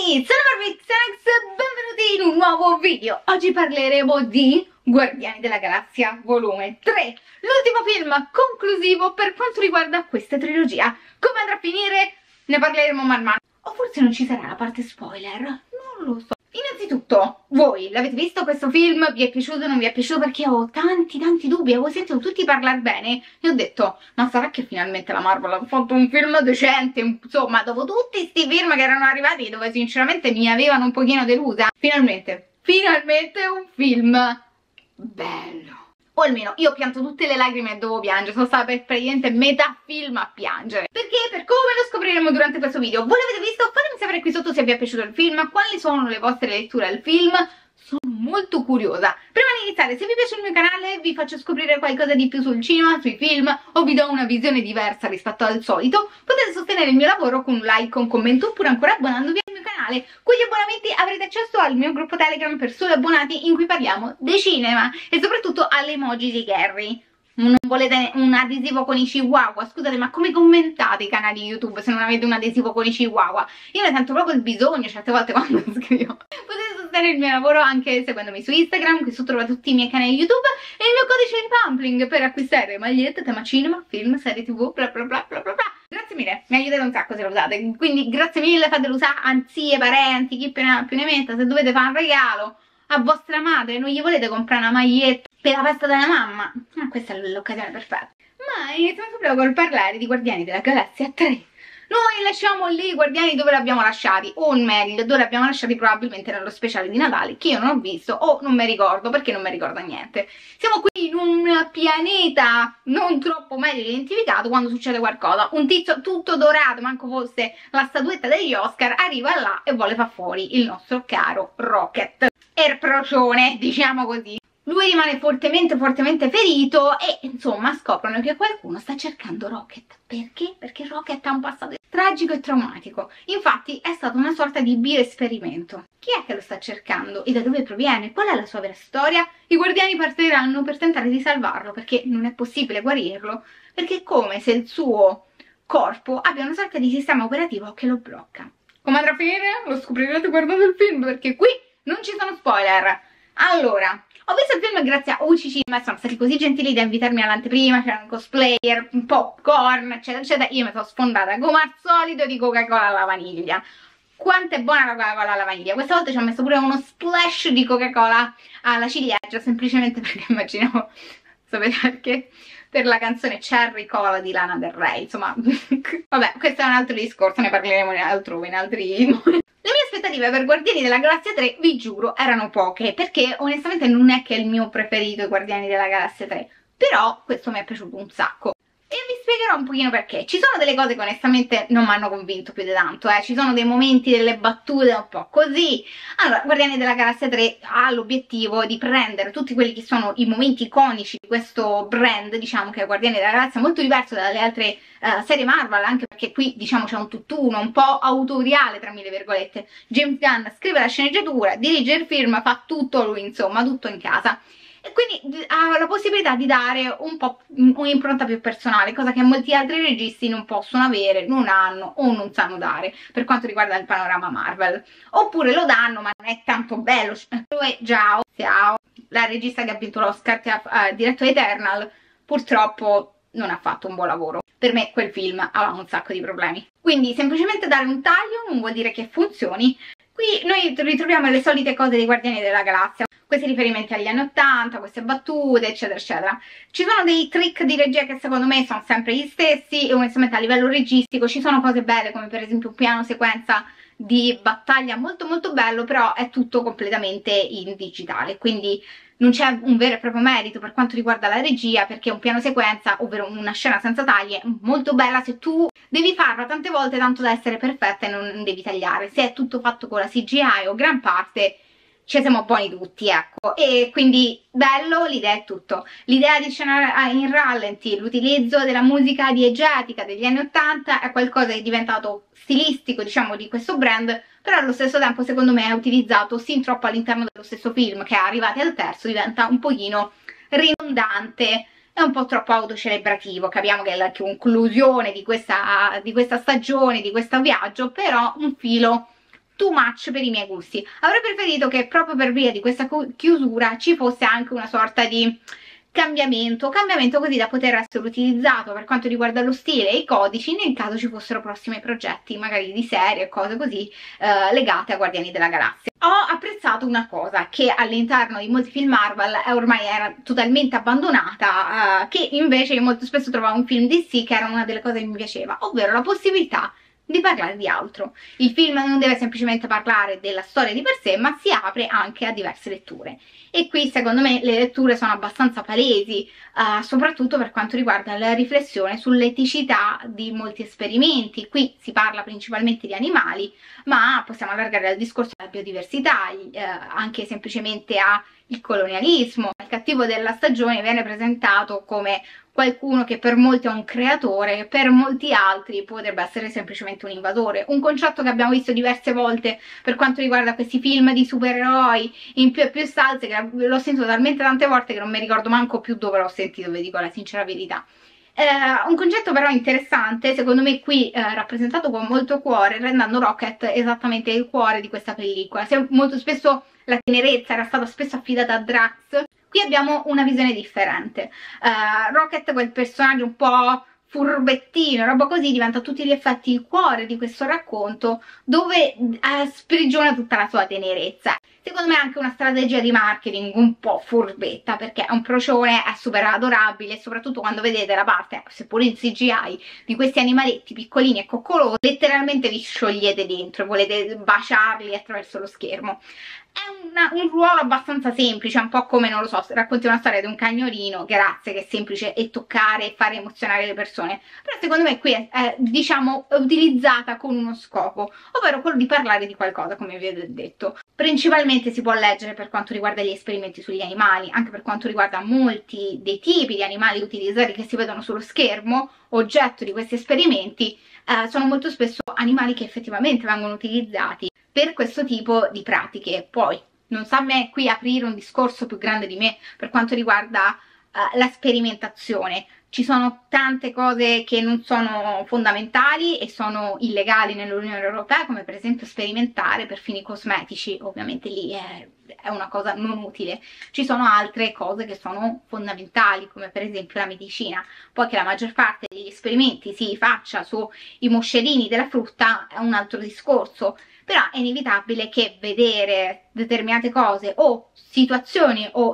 ragazzi, sono Marvixax, benvenuti in un nuovo video. Oggi parleremo di Guardiani della Galassia volume 3, l'ultimo film conclusivo per quanto riguarda questa trilogia. Come andrà a finire? Ne parleremo man mano. O forse non ci sarà la parte spoiler, non lo so. Innanzitutto, voi l'avete visto questo film? Vi è piaciuto o non vi è piaciuto? Perché ho tanti dubbi, avevo sentito tutti parlare bene e ho detto, ma sarà che finalmente la Marvel ha fatto un film decente? Insomma, dopo tutti sti film che erano arrivati dove sinceramente mi avevano un pochino delusa, finalmente un film bello. O almeno io ho pianto tutte le lacrime e dovevo piangere, sono stata per praticamente metà film a piangere. Perché? Per come lo scopriremo durante questo video. Voi l'avete visto? Fatemi sapere qui sotto se vi è piaciuto il film, quali sono le vostre letture al film. Sono molto curiosa. Prima di iniziare, se vi piace il mio canale, vi faccio scoprire qualcosa di più sul cinema, sui film, o vi do una visione diversa rispetto al solito, potete sostenere il mio lavoro con un like, un commento, oppure ancora abbonandovi al mio canale. Con gli abbonamenti avrete accesso al mio gruppo Telegram per soli abbonati in cui parliamo di cinema e soprattutto alle emoji di Gary. Non volete un adesivo con i chihuahua? Scusate, ma come commentate i canali YouTube se non avete un adesivo con i chihuahua? Io ne sento proprio il bisogno certe volte quando scrivo. Potete sostenere il mio lavoro anche seguendomi su Instagram, qui sotto trovate tutti i miei canali YouTube e il mio codice di Pampling per acquistare magliette, tema cinema, film, serie tv, bla bla bla bla bla bla. Grazie mille, mi aiutate un sacco se lo usate, quindi grazie mille, fatelo usare a zie, parenti, chi più ne metta. Se dovete fare un regalo a vostra madre, non gli volete comprare una maglietta per la festa della mamma, questa è l'occasione perfetta. Ma iniziamo subito col parlare di Guardiani della Galassia 3. Noi lasciamo lì i Guardiani dove li abbiamo lasciati, o meglio, dove li abbiamo lasciati probabilmente nello speciale di Natale, che io non ho visto o non mi ricordo, perché non mi ricordo niente. Siamo qui in un pianeta non troppo meglio identificato quando succede qualcosa. Un tizio tutto dorato, manco fosse la statuetta degli Oscar, arriva là e vuole far fuori il nostro caro Rocket. Erprocione, diciamo così. Lui rimane fortemente ferito e insomma scoprono che qualcuno sta cercando Rocket. Perché? Perché Rocket ha un passato tragico e traumatico. Infatti è stato una sorta di bioesperimento. Chi è che lo sta cercando e da dove proviene? Qual è la sua vera storia? I Guardiani partiranno per tentare di salvarlo perché non è possibile guarirlo, perché è come se il suo corpo abbia una sorta di sistema operativo che lo blocca. Come andrà a finire? Lo scoprirete guardando il film, perché qui non ci sono spoiler. Allora, ho visto il film grazie a UCI Cinema, sono stati così gentili da invitarmi all'anteprima, c'erano cosplayer, un popcorn, eccetera, eccetera. Io mi sono sfondata come al solito di Coca-Cola alla vaniglia. Quanto è buona la Coca-Cola alla vaniglia! Questa volta ci ho messo pure uno splash di Coca-Cola alla ciliegia, semplicemente perché immaginavo, sapete perché? Per la canzone Cherry Cola di Lana Del Rey, insomma. Vabbè, questo è un altro discorso, ne parleremo altrove, in altri momenti. Le mie aspettative per Guardiani della Galassia 3, vi giuro, erano poche, perché onestamente non è che è il mio preferito i Guardiani della Galassia 3, però questo mi è piaciuto un sacco. E vi spiegherò un pochino perché. Ci sono delle cose che onestamente non mi hanno convinto più di tanto, ci sono dei momenti, delle battute un po' così. Allora, Guardiani della Galassia 3 ha l'obiettivo di prendere tutti quelli che sono i momenti iconici di questo brand, diciamo che è Guardiani della Galassia, molto diverso dalle altre serie Marvel, anche perché qui diciamo c'è un tutt'uno, un po' autoriale tra mille virgolette. James Gunn scrive la sceneggiatura, dirige il film, fa tutto lui, insomma, tutto in casa. E quindi ha la possibilità di dare un po' un'impronta più personale, cosa che molti altri registi non possono avere, non hanno o non sanno dare per quanto riguarda il panorama Marvel. Oppure lo danno ma non è tanto bello. Chloe Zhao, la regista che ha vinto l'Oscar, che ha diretto Eternal, purtroppo non ha fatto un buon lavoro. Per me quel film aveva un sacco di problemi. Quindi semplicemente dare un taglio non vuol dire che funzioni. Qui noi ritroviamo le solite cose dei Guardiani della Galassia, questi riferimenti agli anni 80, queste battute, eccetera, eccetera. Ci sono dei trick di regia che secondo me sono sempre gli stessi e onestamente a livello registico ci sono cose belle, come per esempio un piano sequenza di battaglia molto bello, però è tutto completamente in digitale, quindi non c'è un vero e proprio merito per quanto riguarda la regia, perché un piano sequenza, ovvero una scena senza tagli, è molto bella se tu devi farla tante volte tanto da essere perfetta e non devi tagliare. Se è tutto fatto con la CGI o gran parte, ci siamo buoni tutti, ecco. E quindi bello, l'idea è tutto. L'idea di scenare in rallenti, l'utilizzo della musica diegetica degli anni 80 è qualcosa che è diventato stilistico, diciamo, di questo brand, però allo stesso tempo secondo me è utilizzato sin troppo all'interno dello stesso film, che arrivati al terzo diventa un pochino ridondante e un po' troppo autocelebrativo. Capiamo che è la conclusione di questa stagione, di questo viaggio, però un filo too much per i miei gusti. Avrei preferito che proprio per via di questa chiusura ci fosse anche una sorta di cambiamento così da poter essere utilizzato per quanto riguarda lo stile e i codici nel caso ci fossero prossimi progetti, magari di serie o cose così legate a Guardiani della Galassia. Ho apprezzato una cosa che all'interno di molti film Marvel ormai era totalmente abbandonata, che invece io molto spesso trovavo in film DC, che era una delle cose che mi piaceva, ovvero la possibilità di parlare di altro. Il film non deve semplicemente parlare della storia di per sé, ma si apre anche a diverse letture. E qui secondo me le letture sono abbastanza palesi, soprattutto per quanto riguarda la riflessione sull'eticità di molti esperimenti. Qui si parla principalmente di animali, ma possiamo allargare il discorso alla biodiversità, anche semplicemente al colonialismo. Il cattivo della stagione viene presentato come qualcuno che per molti è un creatore, per molti altri potrebbe essere semplicemente un invasore. Un concetto che abbiamo visto diverse volte per quanto riguarda questi film di supereroi in più e più salse, che l'ho sentito talmente tante volte che non mi ricordo manco più dove l'ho sentito, vi dico la sincera verità. Un concetto però interessante, secondo me qui rappresentato con molto cuore, rendendo Rocket esattamente il cuore di questa pellicola. Molto spesso la tenerezza era stata spesso affidata a Drax, qui abbiamo una visione differente. Rocket, quel personaggio un po' furbettino, roba così, diventa a tutti gli effetti il cuore di questo racconto, dove sprigiona tutta la sua tenerezza. Secondo me è anche una strategia di marketing un po' furbetta, perché è un procione, è super adorabile, e soprattutto quando vedete la parte, seppur in CGI, di questi animaletti piccolini e coccolosi, letteralmente vi sciogliete dentro e volete baciarli attraverso lo schermo. È un ruolo abbastanza semplice, un po' come, non lo so, racconti una storia di un cagnolino, grazie, che è semplice e toccare e fare emozionare le persone, però secondo me qui è diciamo, utilizzata con uno scopo, ovvero quello di parlare di qualcosa, come vi ho detto. Principalmente si può leggere per quanto riguarda gli esperimenti sugli animali, anche per quanto riguarda molti dei tipi di animali utilizzati che si vedono sullo schermo, oggetto di questi esperimenti, sono molto spesso animali che effettivamente vengono utilizzati per questo tipo di pratiche. Poi non sta a me qui aprire un discorso più grande di me per quanto riguarda la sperimentazione. Ci sono tante cose che non sono fondamentali e sono illegali nell'Unione Europea, come per esempio sperimentare per fini cosmetici, ovviamente lì è una cosa non utile. Ci sono altre cose che sono fondamentali, come per esempio la medicina. Poi che la maggior parte degli esperimenti si faccia sui moscerini della frutta è un altro discorso, però è inevitabile che vedere determinate cose o situazioni o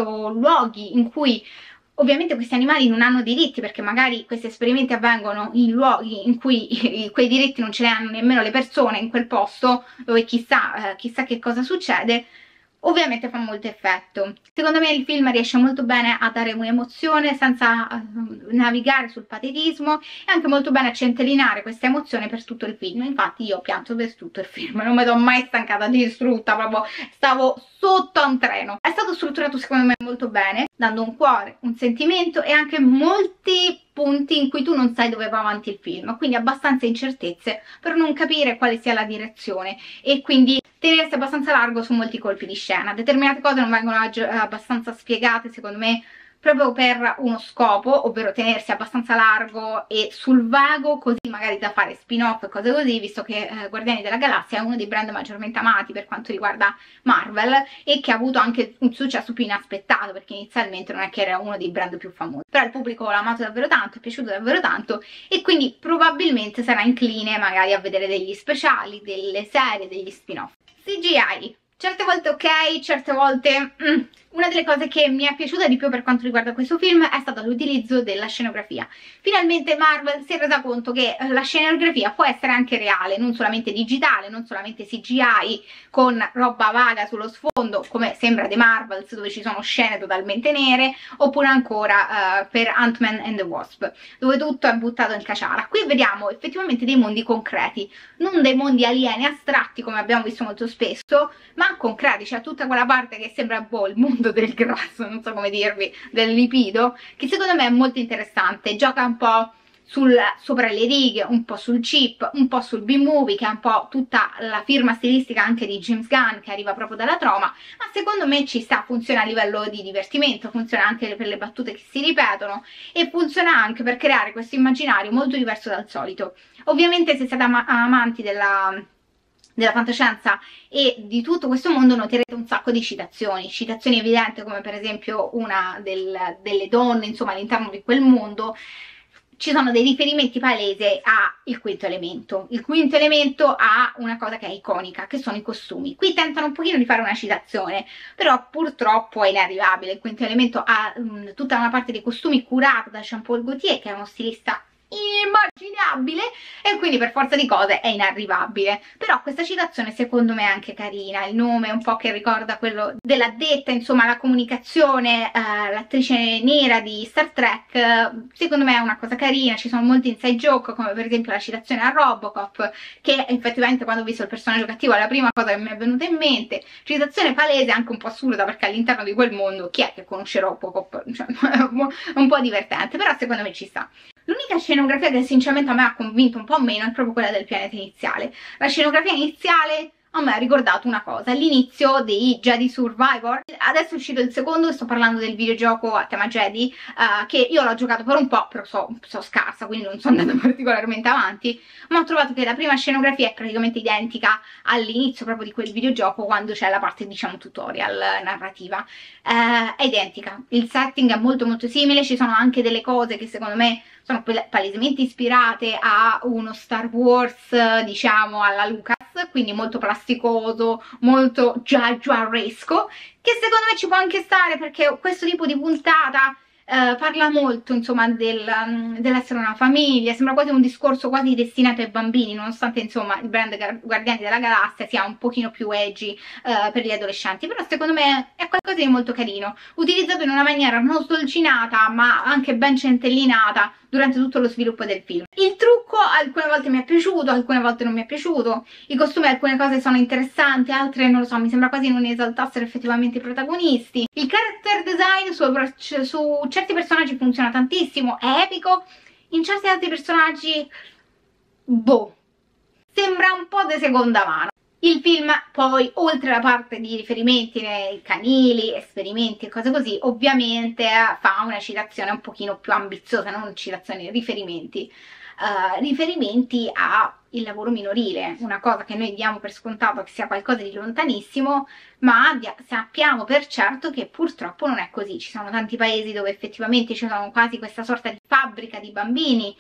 luoghi in cui ovviamente questi animali non hanno diritti, perché magari questi esperimenti avvengono in luoghi in cui quei diritti non ce li hanno nemmeno le persone in quel posto, dove chissà che cosa succede, ovviamente fa molto effetto. Secondo me il film riesce molto bene a dare un'emozione senza navigare sul patetismo, e anche molto bene a centellinare questa emozione per tutto il film. Infatti io ho pianto per tutto il film, non mi sono mai stancata, distrutta, proprio stavo sotto a un treno. È stato strutturato secondo me molto bene, dando un cuore, un sentimento e anche molti punti in cui tu non sai dove va avanti il film, quindi abbastanza incertezze per non capire quale sia la direzione e quindi tenersi abbastanza largo su molti colpi di scena. Determinate cose non vengono abbastanza spiegate secondo me proprio per uno scopo, ovvero tenersi abbastanza largo e sul vago, così magari da fare spin-off e cose così, visto che Guardiani della Galassia è uno dei brand maggiormente amati per quanto riguarda Marvel e che ha avuto anche un successo più inaspettato, perché inizialmente non è che era uno dei brand più famosi, però il pubblico l'ha amato davvero tanto, è piaciuto davvero tanto e quindi probabilmente sarà incline magari a vedere degli speciali, delle serie, degli spin-off. CGI, certe volte ok, certe volte una delle cose che mi è piaciuta di più per quanto riguarda questo film è stato l'utilizzo della scenografia. Finalmente Marvel si è resa conto che la scenografia può essere anche reale, non solamente digitale, non solamente CGI con roba vaga sullo sfondo, come sembra The Marvels, dove ci sono scene totalmente nere, oppure ancora per Ant-Man and the Wasp, dove tutto è buttato in caciara. Qui vediamo effettivamente dei mondi concreti, non dei mondi alieni astratti come abbiamo visto molto spesso, ma concreti. C'è tutta quella parte che sembra il mondo del grasso, non so come dirvi, del lipido, che secondo me è molto interessante, gioca un po' sopra le righe, un po' sul cheap, un po' sul B-movie, che è un po' tutta la firma stilistica anche di James Gunn, che arriva proprio dalla trama, ma secondo me ci sta, funziona a livello di divertimento, funziona anche per le battute che si ripetono e funziona anche per creare questo immaginario molto diverso dal solito. Ovviamente se siete amanti della fantascienza e di tutto questo mondo noterete un sacco di citazioni evidenti, come per esempio una delle donne, insomma, all'interno di quel mondo. Ci sono dei riferimenti palesi al quinto elemento. Il quinto elemento ha una cosa che è iconica, che sono i costumi. Qui tentano un pochino di fare una citazione, però purtroppo è inarrivabile. Il quinto elemento ha tutta una parte dei costumi curata da Jean-Paul Gaultier, che è uno stilista inimmaginabile, e quindi per forza di cose è inarrivabile. Però questa citazione secondo me è anche carina, il nome è un po' che ricorda quello dell'addetta, insomma, alla comunicazione, l'attrice nera di Star Trek. Secondo me è una cosa carina, ci sono molti inside joke, come per esempio la citazione a Robocop, che effettivamente quando ho visto il personaggio cattivo è la prima cosa che mi è venuta in mente. Citazione palese, anche un po' assurda, perché all'interno di quel mondo chi è che conosce Robocop? Cioè, un po' divertente, però secondo me ci sta. L'unica scenografia che sinceramente a me ha convinto un po' meno è proprio quella del pianeta iniziale. La scenografia iniziale a me ha ricordato una cosa, all'inizio dei Jedi Survivor. Adesso è uscito il secondo e sto parlando del videogioco a tema Jedi, che io l'ho giocato per un po', però so scarsa, quindi non sono andata particolarmente avanti, ma ho trovato che la prima scenografia è praticamente identica all'inizio proprio di quel videogioco, quando c'è la parte, diciamo, tutorial narrativa. È identica, il setting è molto molto simile, ci sono anche delle cose che secondo me sono palesemente ispirate a uno Star Wars, diciamo alla Lucas, quindi molto plasticoso, molto gialluaresco, che secondo me ci può anche stare, perché questo tipo di puntata parla molto, insomma, dell'essere una famiglia. Sembra quasi un discorso quasi destinato ai bambini, nonostante, insomma, il brand Guardiani della Galassia sia un pochino più edgy per gli adolescenti, però secondo me è qualcosa di molto carino, utilizzato in una maniera non sdolcinata ma anche ben centellinata durante tutto lo sviluppo del film. Il trucco alcune volte mi è piaciuto, alcune volte non mi è piaciuto, i costumi alcune cose sono interessanti, altre non lo so, mi sembra quasi non esaltassero effettivamente i protagonisti. Il character design su certi personaggi funziona tantissimo, è epico, in certi altri personaggi, boh, sembra un po' di seconda mano. Il film poi, oltre alla parte di riferimenti nei canili, esperimenti e cose così, ovviamente fa una citazione un pochino più ambiziosa, non citazioni, riferimenti. Riferimenti al lavoro minorile, una cosa che noi diamo per scontato che sia qualcosa di lontanissimo, ma sappiamo per certo che purtroppo non è così. Ci sono tanti paesi dove effettivamente ci sono quasi questa sorta di fabbrica di bambini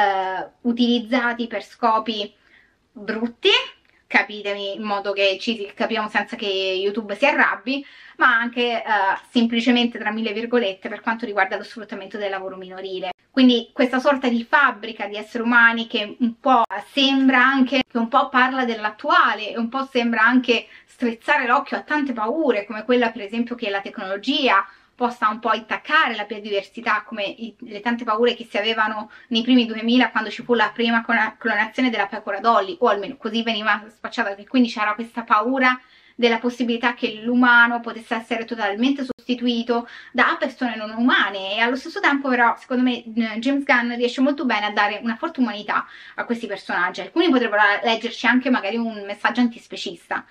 utilizzati per scopi brutti, capitemi, in modo che ci capiamo senza che YouTube si arrabbi, ma anche semplicemente tra mille virgolette per quanto riguarda lo sfruttamento del lavoro minorile. Quindi questa sorta di fabbrica di esseri umani che un po' sembra anche, che un po' parla dell'attuale e un po' sembra anche strizzare l'occhio a tante paure, come quella per esempio che la tecnologia possa un po' intaccare la biodiversità, come le tante paure che si avevano nei primi 2000 quando ci fu la prima clonazione della pecora Dolly, o almeno così veniva spacciata, che quindi c'era questa paura della possibilità che l'umano potesse essere totalmente sostituito da persone non umane. E allo stesso tempo però secondo me James Gunn riesce molto bene a dare una forte umanità a questi personaggi. Alcuni potrebbero leggerci anche magari un messaggio antispecista,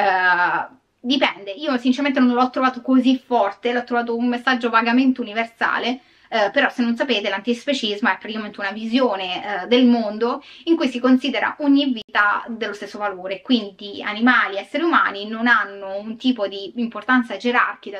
dipende, io sinceramente non l'ho trovato così forte, l'ho trovato un messaggio vagamente universale, però se non sapete l'antispecismo è praticamente una visione del mondo in cui si considera ogni vita dello stesso valore, quindi animali e esseri umani non hanno un tipo di importanza gerarchica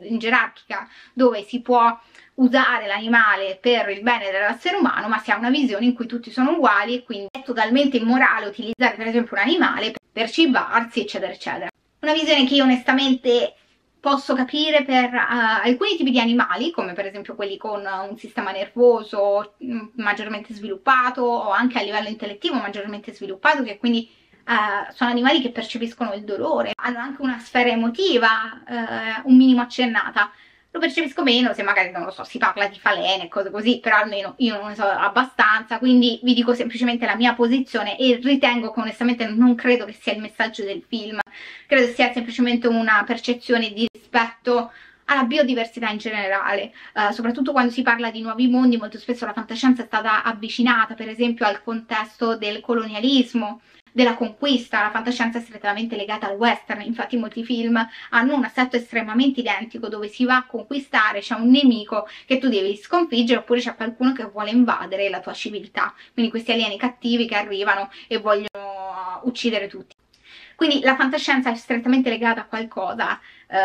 dove si può usare l'animale per il bene dell'essere umano, ma si ha una visione in cui tutti sono uguali e quindi è totalmente immorale utilizzare per esempio un animale per cibarsi, eccetera eccetera. Una visione che io onestamente posso capire per alcuni tipi di animali, come per esempio quelli con un sistema nervoso maggiormente sviluppato o anche a livello intellettivo maggiormente sviluppato, che quindi sono animali che percepiscono il dolore, hanno anche una sfera emotiva un minimo accennata. Lo percepisco meno se magari, non lo so, si parla di falene e cose così, però almeno io non ne so abbastanza, quindi vi dico semplicemente la mia posizione e ritengo che onestamente non credo che sia il messaggio del film, credo sia semplicemente una percezione di rispetto alla biodiversità in generale, soprattutto quando si parla di nuovi mondi. Molto spesso la fantascienza è stata avvicinata per esempio al contesto del colonialismo, della conquista. La fantascienza è strettamente legata al western, infatti molti film hanno un assetto estremamente identico dove si va a conquistare, c'è un nemico che tu devi sconfiggere oppure c'è qualcuno che vuole invadere la tua civiltà, quindi questi alieni cattivi che arrivano e vogliono uccidere tutti. Quindi la fantascienza è strettamente legata a qualcosa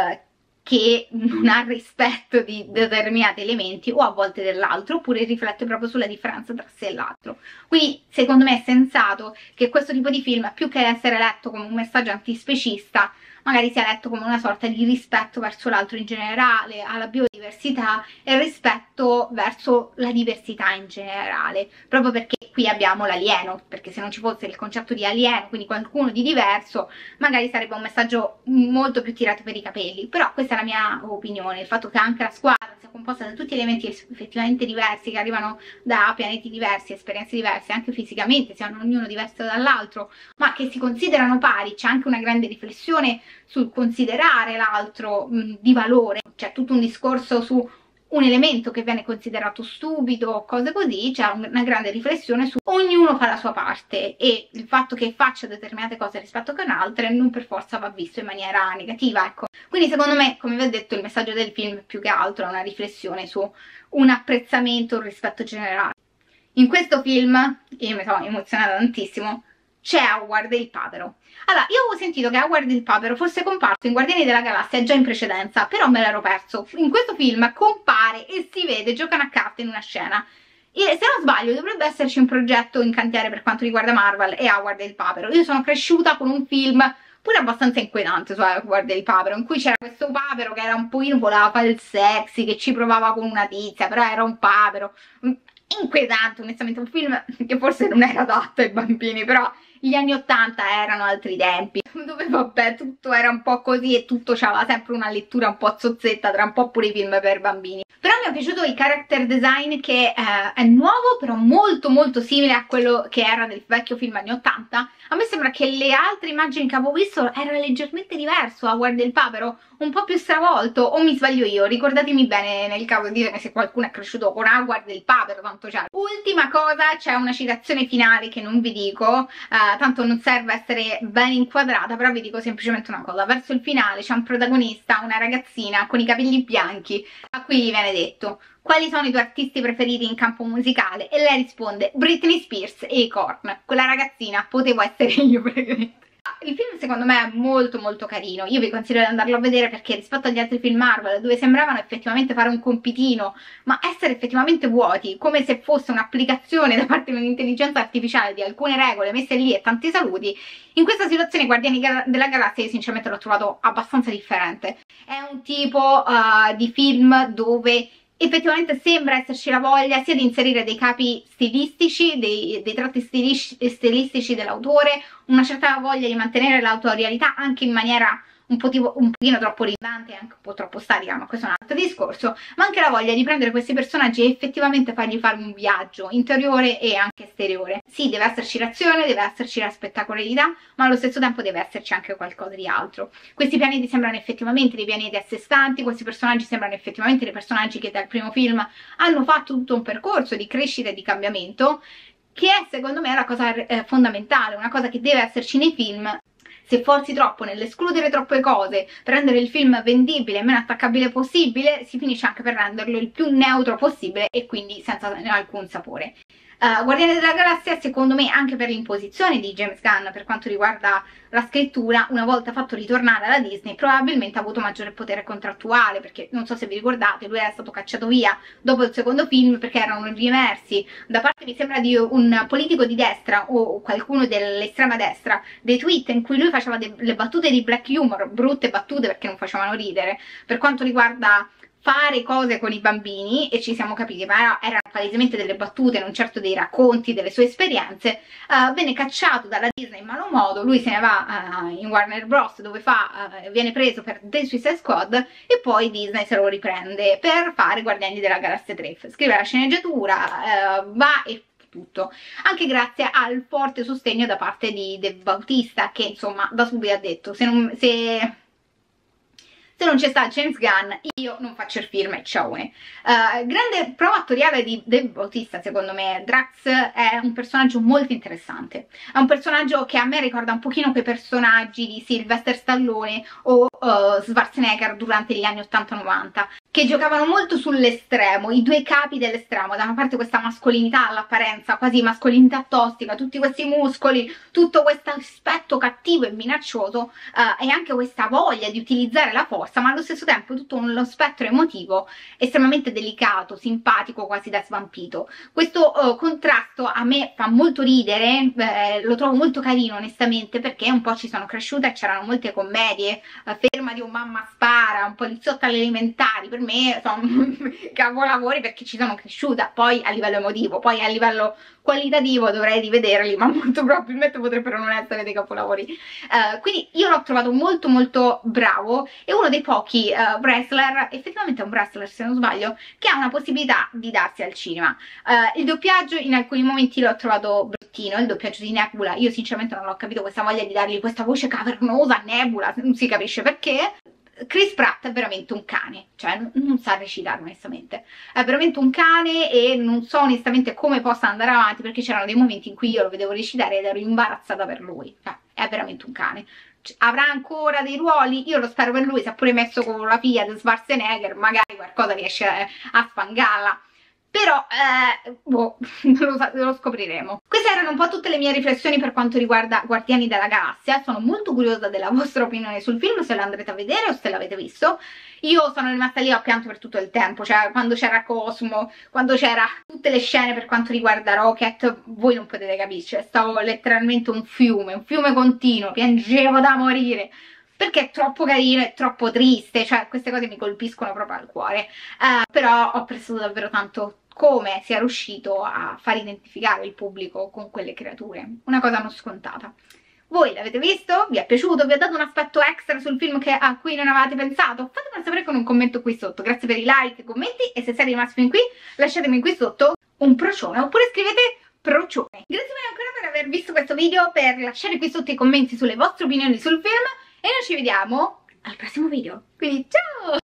che non ha rispetto di determinati elementi o a volte dell'altro, oppure riflette proprio sulla differenza tra sé e l'altro. Quindi secondo me è sensato che questo tipo di film, più che essere letto come un messaggio antispecista, magari sia letto come una sorta di rispetto verso l'altro in generale, alla biodiversità e rispetto verso la diversità in generale, proprio perché qui abbiamo l'alieno, perché se non ci fosse il concetto di alieno, quindi qualcuno di diverso, magari sarebbe un messaggio molto più tirato per i capelli. Però questa è la mia opinione, il fatto che anche la squadra sia composta da tutti elementi effettivamente diversi, che arrivano da pianeti diversi, esperienze diverse, anche fisicamente, siano ognuno diverso dall'altro, ma che si considerano pari. C'è anche una grande riflessione sul considerare l'altro di valore, c'è tutto un discorso su un elemento che viene considerato stupido, cose così. C'è una grande riflessione su ognuno fa la sua parte, e il fatto che faccia determinate cose rispetto a altre non per forza va visto in maniera negativa, ecco. Quindi secondo me, come vi ho detto, il messaggio del film più che altro è una riflessione su un apprezzamento, un rispetto generale. In questo film, io mi sono emozionata tantissimo, c'è Howard il papero. Allora, io avevo sentito che Howard il papero fosse comparso in Guardiani della Galassia già in precedenza, però me l'ero perso. In questo film compare e si vede, giocano a carte in una scena. E se non sbaglio dovrebbe esserci un progetto in cantiere per quanto riguarda Marvel e Howard il papero. Io sono cresciuta con un film pure abbastanza inquietante su Howard il papero, in cui c'era questo papero che era un pochino, voleva fare il sexy, che ci provava con una tizia, però era un papero inquietante, onestamente, un film che forse non era adatto ai bambini, però gli anni 80 erano altri tempi, dove vabbè tutto era un po' così e tutto c'aveva sempre una lettura un po' zozzetta, tra un po' pure i film per bambini. Però mi è piaciuto il character design, che è nuovo, però molto molto simile a quello che era del vecchio film anni 80. A me sembra che le altre immagini che avevo visto era leggermente diverso a Howard il papero, un po' più stravolto, o mi sbaglio io? Ricordatemi bene nel caso, ditemi se qualcuno è cresciuto con Howard il papero, tanto c'è. Ultima cosa, c'è una citazione finale che non vi dico, tanto non serve essere ben inquadrata, però vi dico semplicemente una cosa. Verso il finale c'è un protagonista, una ragazzina con i capelli bianchi, a cui gli viene detto: quali sono i tuoi artisti preferiti in campo musicale? E lei risponde: Britney Spears e i Korn. Quella ragazzina potevo essere io praticamente. Il film secondo me è molto molto carino, io vi consiglio di andarlo a vedere, perché rispetto agli altri film Marvel, dove sembravano effettivamente fare un compitino, ma essere effettivamente vuoti, come se fosse un'applicazione da parte di un'intelligenza artificiale di alcune regole messe lì e tanti saluti, in questa situazione Guardiani della Galassia io sinceramente l'ho trovato abbastanza differente. È un tipo di film dove effettivamente sembra esserci la voglia sia di inserire dei capi stilistici, dei tratti stilistici dell'autore, una certa voglia di mantenere l'autorialità anche in maniera un pochino troppo ridondante e anche un po' troppo statica, ma questo è un altro discorso, ma anche la voglia di prendere questi personaggi e effettivamente fargli fare un viaggio interiore e anche esteriore. Sì, deve esserci l'azione, deve esserci la spettacolarità, ma allo stesso tempo deve esserci anche qualcosa di altro. Questi pianeti sembrano effettivamente dei pianeti a sé stanti, questi personaggi sembrano effettivamente dei personaggi che dal primo film hanno fatto tutto un percorso di crescita e di cambiamento, che è secondo me la cosa fondamentale, una cosa che deve esserci nei film. Se forzi troppo nell'escludere troppe cose, per rendere il film vendibile e meno attaccabile possibile, si finisce anche per renderlo il più neutro possibile e quindi senza alcun sapore. Guardiani della Galassia, secondo me, anche per l'imposizione di James Gunn per quanto riguarda la scrittura, una volta fatto ritornare alla Disney, probabilmente ha avuto maggiore potere contrattuale, perché non so se vi ricordate, lui era stato cacciato via dopo il secondo film perché erano riemersi da parte, mi sembra, di un politico di destra o qualcuno dell'estrema destra, dei tweet in cui lui faceva le battute di black humor, brutte battute perché non facevano ridere, per quanto riguarda fare cose con i bambini, e ci siamo capiti, ma erano palesemente delle battute, non certo dei racconti delle sue esperienze. Venne cacciato dalla Disney in malo modo, lui se ne va in Warner Bros, dove viene preso per The Suicide Squad, e poi Disney se lo riprende per fare Guardiani della Galassia 3, scrive la sceneggiatura, va e tutto, anche grazie al forte sostegno da parte di Dave Bautista, che insomma da subito ha detto: se non c'è stato James Gunn, io non faccio il film e ciao. Grande prova attoriale di Dave Bautista, secondo me. Drax è un personaggio molto interessante, è un personaggio che a me ricorda un pochino quei personaggi di Sylvester Stallone o Schwarzenegger durante gli anni 80-90. che giocavano molto sull'estremo, i due capi dell'estremo, da una parte questa mascolinità all'apparenza, quasi mascolinità tossica, tutti questi muscoli, tutto questo aspetto cattivo e minaccioso, e anche questa voglia di utilizzare la forza, ma allo stesso tempo tutto uno spettro emotivo estremamente delicato, simpatico, quasi da svampito. Questo contrasto a me fa molto ridere, lo trovo molto carino onestamente, perché un po' ci sono cresciuta e c'erano molte commedie, Ferma di un mamma spara, un poliziotto alle elementari, per me sono capolavori perché ci sono cresciuta, poi a livello emotivo, poi a livello qualitativo dovrei rivederli, ma molto probabilmente potrebbero non essere dei capolavori. Quindi io l'ho trovato molto molto bravo, è uno dei pochi wrestler, effettivamente è un wrestler se non sbaglio, che ha una possibilità di darsi al cinema. Il doppiaggio in alcuni momenti l'ho trovato bruttino, il doppiaggio di Nebula, io sinceramente non ho capito questa voglia di dargli questa voce cavernosa a Nebula, non si capisce perché. Chris Pratt è veramente un cane, cioè non sa recitare onestamente, è veramente un cane e non so onestamente come possa andare avanti, perché c'erano dei momenti in cui io lo vedevo recitare ed ero imbarazzata per lui, cioè è veramente un cane. Avrà ancora dei ruoli? Io lo spero per lui, si è pure messo con la figlia di Schwarzenegger, magari qualcosa riesce a sfangarla. Però, boh, lo scopriremo. Queste erano un po' tutte le mie riflessioni per quanto riguarda Guardiani della Galassia. Sono molto curiosa della vostra opinione sul film, se lo andrete a vedere o se l'avete visto. Io sono rimasta lì, ho pianto per tutto il tempo, cioè quando c'era Cosmo, quando c'era tutte le scene per quanto riguarda Rocket, voi non potete capire, cioè stavo letteralmente un fiume continuo, piangevo da morire. Perché è troppo carino e troppo triste, cioè queste cose mi colpiscono proprio al cuore. Però ho apprezzato davvero tanto come sia riuscito a far identificare il pubblico con quelle creature, una cosa non scontata. Voi l'avete visto? Vi è piaciuto? Vi ha dato un aspetto extra sul film a cui non avevate pensato? Fatemelo sapere con un commento qui sotto. Grazie per i like e commenti, e se siete rimasti fin qui lasciatemi qui sotto un procione, oppure scrivete procione. Grazie mille ancora per aver visto questo video, per lasciare qui sotto i commenti sulle vostre opinioni sul film, e noi ci vediamo al prossimo video. Quindi ciao!